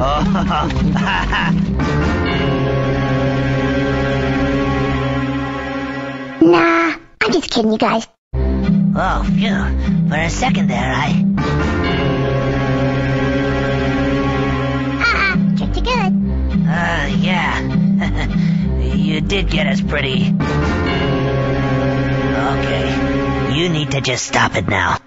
Nah, I'm just kidding, you guys. Oh, phew. For a second there, Tricked you good. Yeah. You did get us pretty. Okay. You need to just stop it now.